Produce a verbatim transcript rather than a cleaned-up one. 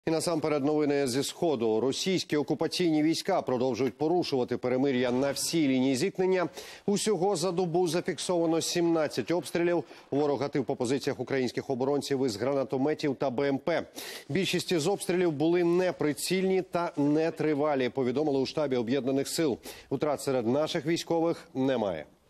І насамперед новини зі Сходу. Російські окупаційні війська продовжують порушувати перемир'я на всій лінії зіткнення. Усього за добу зафіксовано сімнадцять обстрілів. Ворог гатив по позиціях українських оборонців із гранатометів та БМП. Більшість із обстрілів були неприцільні та нетривалі, повідомили у штабі Об'єднаних сил. Утрат серед наших військових немає.